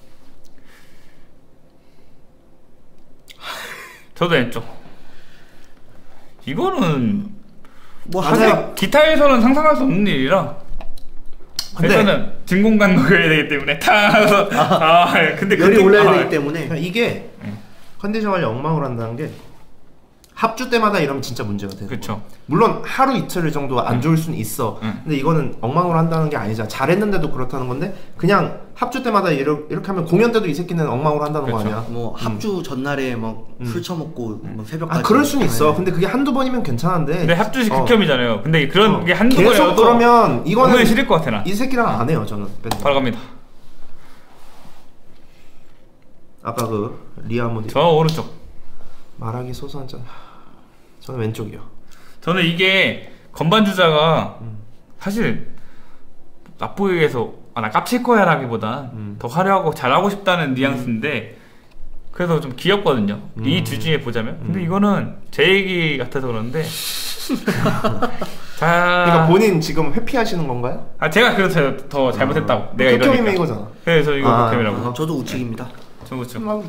저도 왼쪽. 이거는 뭐 맞아요. 하나 기타에서는 상상할 수 없는 일이라. 근데- 일단은 진공관 넣어야 되기 때문에 타서 아, 근데 열이 근데- 올라야 아, 되기 때문에 그러니까 이게 네. 컨디션을 엉망으로 한다는 게 합주 때마다 이러면 진짜 문제가 되는 그쵸. 거야. 물론 하루 이틀 정도 안 좋을 수는 있어. 응. 근데 이거는 엉망으로 한다는 게 아니잖아. 잘했는데도 그렇다는 건데 그냥 합주 때마다 이렇게, 이렇게 하면 공연 때도 이 새끼는 엉망으로 한다는 그쵸. 거 아니야. 뭐 합주 전날에 막 술 처먹고 뭐 새벽까지. 아 그럴 수는 있어. 네. 근데 그게 한두 번이면 괜찮은데. 근데 합주시 어. 극혐이잖아요. 근데 그런 어. 게 한두 계속 번이라도 그러면 이거는 공연이 싫을 것 같아 나. 이 새끼랑 안 해요 저는. 밴드. 바로 갑니다. 아까 그 리아모디 저 오른쪽. 말하기 소소한 짠. 저는 왼쪽이요. 저는 이게 건반 주자가 음. 사실 나쁘게 해서 아, 나 깝칠 거야라기보다 음. 더 화려하고 잘하고 싶다는 뉘앙스인데 그래서 좀 귀엽거든요. 음. 이 둘 중에 보자면. 근데 음. 이거는 제 얘기 같아서 그러는데. 자, 그러니까 본인 지금 회피하시는 건가요? 아 제가 그래서 더 잘못했다고. 어. 내가 극혐이면 이러니까. 이거잖아. 그래서 이거 아, 극혐이라고. 아, 저도 우측입니다. 저 그렇죠. 음.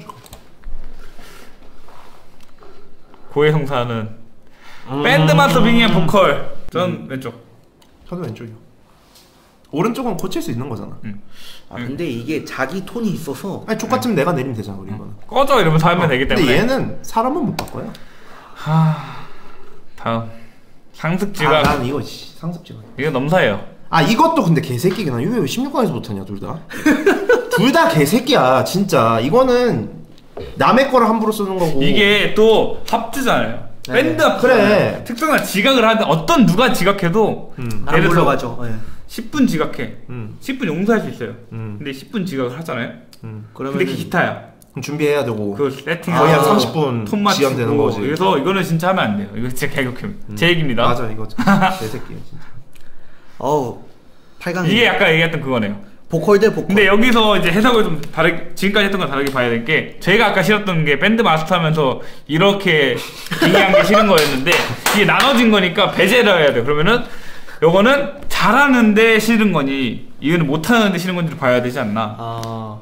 고해성사는 음. 밴드 마스터 빙의한 보컬. 전 음. 왼쪽. 저도 왼쪽이요. 오른쪽은 고칠 수 있는 거잖아. 음. 아 근데 이게 자기 톤이 있어서 아니 족같으면 내가 내리면 되잖아 우리 이거는. 꺼져 이러면서 하면 되기 때문에. 근데 얘는 사람은 못 바꿔요. 하... 다음 상습 아, 지각. 난 이거 씨, 상습지각. 이거 넘사예요. 아 이것도 근데 개새끼긴 하. 왜 십육 강에서 못하냐 둘 다. 둘 다 개새끼야 진짜. 이거는 남의 거를 함부로 쓰는 거고. 이게 또 합주잖아요. 네. 밴드 합주. 그래. 특정한 지각을 하든 어떤 누가 지각해도 음. 안 예를 들어 불러가죠. 네. 십 분 지각해. 음. 십 분 용서할 수 있어요. 음. 근데 십 분 지각을 하잖아요. 음. 그러면 근데 기타야. 그럼 준비해야 되고. 그 세팅 거의 한 아, 삼십 분 톤 맞추고 지연되는 거지. 그래서 이거는 진짜 하면 안 돼요. 이거 진짜 개극혐. 음. 제 얘기입니다. 맞아 이거 개새끼야 진짜. 어우 팔 강. 이게 약간 얘기했던 그거네요. 보컬 대 보컬. 근데 여기서 이제 해석을 좀 다르게 지금까지 했던 거 다르게 봐야 될 게 저희가 아까 싫었던 게 밴드 마스터 하면서 이렇게 빙의한 게 싫은 거였는데 이게 나눠진 거니까 배제를 해야 돼. 그러면은 요거는 잘하는데 싫은 거니 이거는 못하는데 싫은 건지를 봐야 되지 않나. 아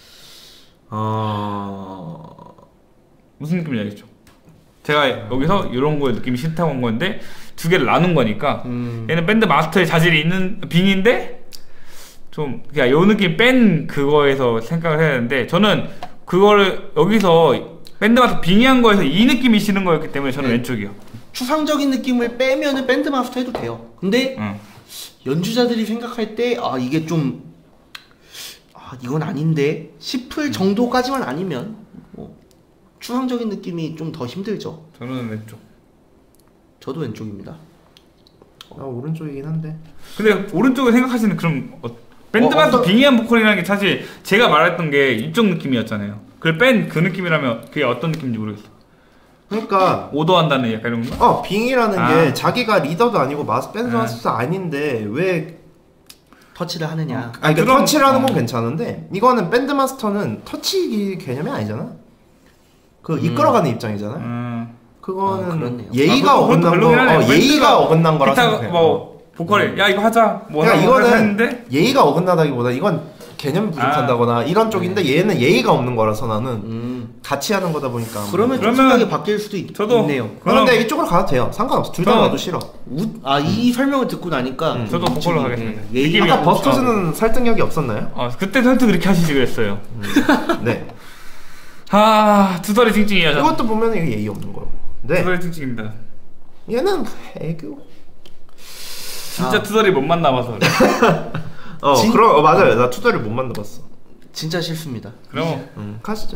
어. 무슨 느낌인지 알겠죠? 제가 여기서 이런 거에 느낌이 싫다고 한 건데 두 개를 나눈 거니까 음. 얘는 밴드 마스터의 자질이 있는 빙인데 좀 그냥 요 느낌 뺀 그거에서 생각을 해야 되는데 저는 그거를 여기서 밴드 마스터 빙의한 거에서 이 느낌이 싫은 거였기 때문에 저는 네. 왼쪽이요. 추상적인 느낌을 빼면은 밴드 마스터 해도 돼요. 근데 응. 연주자들이 생각할 때 아 이게 좀 아, 이건 아닌데 싶을 정도까지만 아니면 뭐 추상적인 느낌이 좀 더 힘들죠. 저는 왼쪽. 저도 왼쪽입니다. 나 오른쪽이긴 한데. 근데 오른쪽에 생각하시는 그럼 어, 밴드 어, 마스터 어떤- 빙의한 보컬이라는 게 사실 제가 말했던 게 이쪽 느낌이었잖아요. 그걸 뺀 그 느낌이라면 그게 어떤 느낌인지 모르겠어. 그러니까 오더한다는 약간 이런 거? 어 빙이라는 아. 게 자기가 리더도 아니고 마스 밴드 네. 마스터 아닌데 왜 터치를 하느냐. 아 그러니까 그럼- 터치라는 건 어. 괜찮은데 이거는 밴드 마스터는 터치 개념이 아니잖아. 그 이끌어가는 입장이잖아. 음. 그거는 아, 그렇네요. 예의가 아, 그것도 어긋난 거, 별로긴 하네요. 어, 예의가 밴드가 어긋난 거라 기타 생각해. 뭐 보컬이 야 이거 하자 뭐 그러니까 하고 이거는 했는데 예의가 어긋나다기보다 이건 개념이 부족한다거나 이런 쪽인데 얘는 예의가 없는 거라서 나는 음. 같이 하는 거다 보니까. 그러면 좀 그러면 생각이 바뀔 수도 있, 저도 있네요. 그럼 그런데 이쪽으로 가도 돼요. 상관없어. 둘 다 저는- 나도 싫어. 아 이 설명을 듣고 나니까 음. 저도 보컬로 가겠습니다. 예의 느낌이 아까 없- 버스터즈는 설득력이 없었나요? 어, 그때 설득 그렇게 하시지 그랬어요. 네. 아 두더리 찡찡이야. 저. 이것도 보면 이게 예의 없는 거고. 네. 두더리 찡찡입니다. 얘는 애교. 진짜 아. 두더리 못 만나봐서 그래. 어, 진- 그럼 어, 맞아요. 나 투더를 못 만나봤어. 진짜 싫습니다. 그럼 음, 가시죠.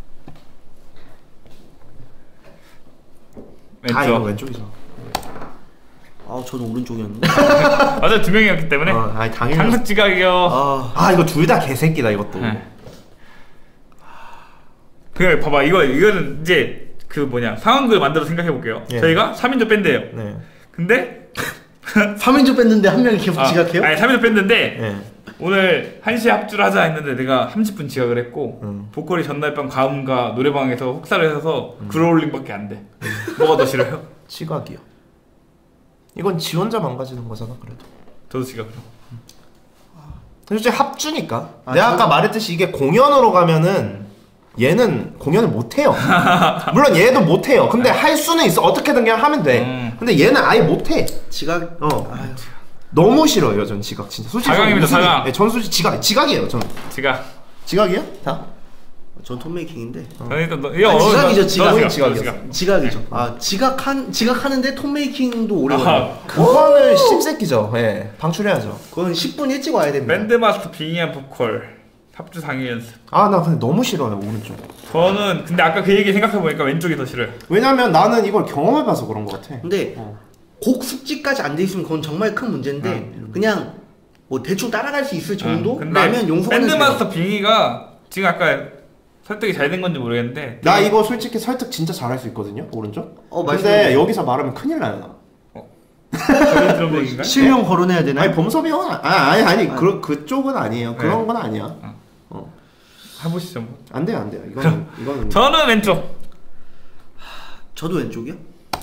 아 이거 왼쪽. 왼쪽이죠. 아 저는 오른쪽이었는데. 맞아 두 명이었기 때문에 어, 아니 당연히. 상습 지각이요. 아 아 이거 둘 다 개새끼다 이것도. 네. 그 봐봐 이거 이거는 이제 그 뭐냐 상황극을 만들어 생각해 볼게요. 예. 저희가 삼 인조 밴드예요. 네. 근데 삼 인조 뺐는데 한 명이 계속 아, 지각해요? 아니 삼 인조 밴드인데 네. 오늘 한 시에 합주를 하자 했는데 내가 삼십 분 지각을 했고 음. 보컬이 전날 밤 가음과 노래방에서 혹사를 해서 그로울링밖에 안 돼. 뭐가 더 싫어요? 지각이요. 이건 지 혼자 망가지는 거잖아 그래도. 저도 지각이요. 솔직히 합주니까. 아, 내가 저도- 아까 말했듯이 이게 공연으로 가면은 얘는 공연을 못 해요. 물론 얘도 못 해요. 근데 할 수는 있어. 어떻게든 그냥 하면 돼. 음. 근데 얘는 아예 못 해. 지각. 어. 아유. 너무 싫어요, 전 지각 진짜. 솔직히 사강입니다, 무슨- 사강. 네, 전 솔직히 지각, 지각이에요, 전. 지각. 지각이요? 다? 전 톤메이킹인데. 그러니까 너, 아, 지각이죠, 지각. 지각. 지각. 지각이죠. 아 지각한 지각하는데 톤메이킹도 오래 걸려. 아, 그거는 씹새끼죠. 예, 방출해야죠. 그건 십 분 일찍 와야 됩니다. 밴드마스터 빙의한 보컬 합주 상위 연습. 아 나 근데 너무 싫어요 오른쪽. 저는 근데 아까 그 얘기 생각해 보니까 왼쪽이 더 싫어요. 왜냐면 나는 이걸 경험해봐서 그런 것 같아. 근데 어. 곡 숙지까지 안 돼 있으면 그건 정말 큰 문제인데 음. 그냥 뭐 대충 따라갈 수 있을 정도? 음, 근데 라면 용서하는. 밴드마스터 빙의가 지금 아까 설득이 잘 된 건지 모르겠는데 나 되게- 이거 솔직히 설득 진짜 잘할 수 있거든요 오른쪽. 어, 근데 말씀해주세요. 여기서 말하면 큰일 나요 나. 저희 들어본 얘기인가요? 실명 거론해야 되나? 아니 범섭이 형은 아, 아니 아니 그 그쪽은 아니에요. 그런 네. 건 아니야. 해보시죠 뭐. 안 돼요 안 돼요. 이거는 이거는. 저는 왼쪽. 저도 왼쪽이요?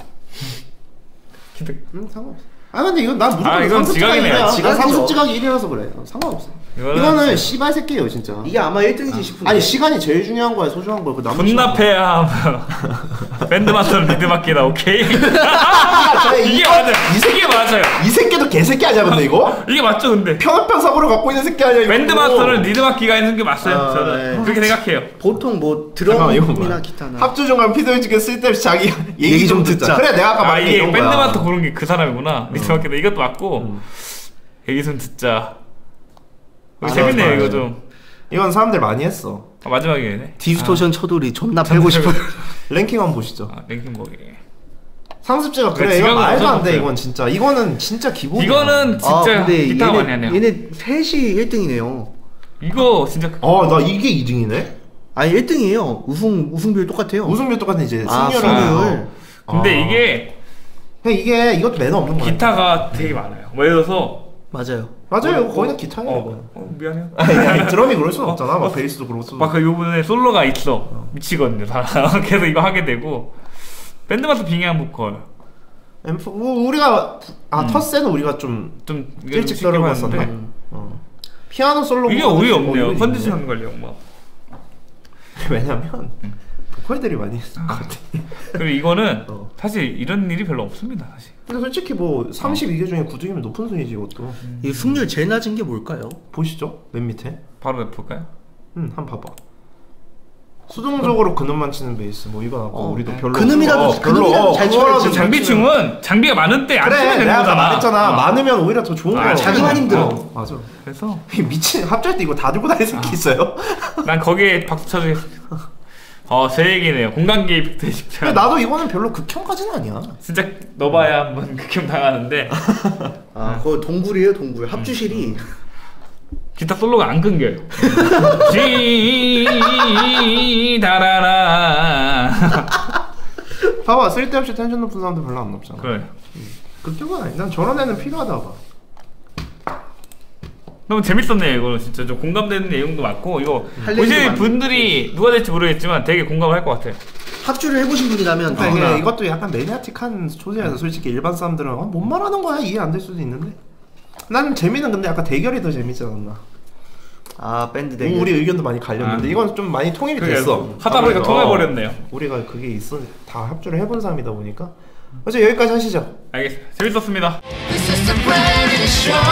기득. 음 상관없어. 아 근데 이건 난 무조건 아, 이건 상습 지각이네요. 지각이야. 난 지각이죠. 상습 지각이 일이라서 그래. 상관없어. 이거는 이거는 씨발 새끼예요 진짜. 이게 아마 일 등이지 싶은데. 아니 시간이 제일 중요한 거야 소중한 거야. 그 남은 존나 시간. 패야 하면 밴드마스터는 리드 맡기다 오케이. 이게 이거- 맞아요. 이게 맞아요. 이 새끼도 개새끼 아니야 근데 이거? 이게 맞죠 근데. 편협한 사고를 갖고 있는 새끼 아니야 이거? 밴드마스터는 리드 맡기가 있는 게 맞어요. 아, 저는 네. 그렇게 생각해요. 보통 뭐 잠깐만, 이건 드럼이나 뭐야? 기타나. 합주 중간 피드위치가 쓸데없이 자기 얘기 좀 듣자. 그래 내가 아까 아 말한 게 이게 이런 거야. 밴드마스터 고른 게 그 사람이구나. 리드 맡기다 이것도 맞고 음. 얘기 좀 듣자. 아, 재밌네요 맞아요. 이거 좀. 이건 사람들 많이 했어. 아, 마지막이네. 디스토션 쳐돌이 존나 패고 싶어. 랭킹 한번 보시죠. 아, 랭킹 보기. 상습제가 그래, 그래 이건 지각은 말도 안 돼 없어요. 이건 진짜 이거는 진짜 기본이야. 이거는 진짜 아 근데 기타가 많이 얘네, 하네요. 얘네 셋이 일 등이네요. 이거 진짜 어나 이게 이 등이네. 아니 일 등이에요. 우승 우승 비율 똑같아요. 우승률 똑같은 이제 아, 승률은 승률. 근데 아. 이게 그냥 이게 이것도 매너 없는 거야. 기타가 되게 많아요. 뭐 예를 들어서 맞아요. 맞아요. 어, 거의 다 어, 기타예요. 어, 이거는. 어, 미안해요. 아니, 아니 드럼이 그럴 순 없잖아. 어, 막 어. 베이스도 그렇고. 막그 요번에 솔로가 있어. 미치거든요. 다 계속 이거 하게 되고 밴드마스터 빙의한 보컬 앰프 우- 우리가 아 음. 텃세는 우리가 좀 좀 일찍 쉽게 들어봤었나? 봤는데 어. 피아노 솔로 이게 보컬은 오히 좀 없네요. 어이가 컨디션 있네. 관리형 뭐. 왜냐면 보컬들이 많이 했을 것 같아. 그리고 이거는 어. 사실 이런 일이 별로 없습니다. 사실. 근데 솔직히 뭐 삼십이 개 중에 구 등이면 높은 순위지 이것도. 이 승률 제일 낮은 게 뭘까요? 보시죠. 맨 밑에. 바로 볼까요? 음, 한번 봐봐. 수동적으로 근음만 치는 베이스 뭐 이거 나고 어, 우리도 네. 별로 근음이라도 어, 별로 근음이라도 어, 잘 그거라도 쳐야지. 잘 치는- 장비충은 장비가 많은 때 안 그래 치면 되는 내가 아까 거잖아. 말했잖아. 어. 많으면 오히려 더 좋은 아, 거야. 자기만 힘들어. 어, 맞아. 그래서 이 미친 합주할 때 이거 다 들고 다닐 새끼 있어요? 난 거기에 박수 쳐주겠습니다. 어, 제 얘기네요. 공간기 이펙트 쉽지 근데 않아. 나도 이거는 별로 극혐까지는 아니야. 진짜 넣어봐야 한번 극혐 당하는데 아 그거 동굴이에요 동굴. 합주실이 기타 솔로가 안 끊겨요. 지 다라라. 봐봐 쓸데없이 텐션 높은 사람도 별로 안 높잖아. 그래. 극혐은 아니. 난 저런 애는 필요하다 봐. 너무 재밌었네요. 이거는 진짜 좀 공감되는 내용도 많고 이거 할 얘기도 보시는 많네. 분들이 누가 될지 모르겠지만 되게 공감할 것 같아요. 합주를 해보신 분이라면 그러니까 누구나 이게 이것도 약간 매니아틱한 소재라서 솔직히 일반 사람들은 어, 뭔 말하는 거야 이해 안 될 수도 있는데 나는 재미는 근데 약간 대결이 더 재밌지 않았나. 아 밴드 대결. 우리 의견도 많이 갈렸는데 아. 이건 좀 많이 통일이 그게 됐어. 하다 보니까 아무래도. 통해버렸네요. 어, 우리가 그게 있어 다 합주를 해본 사람이다 보니까. 어제 여기까지 하시죠. 알겠습니다. 재밌었습니다. This is the radio show.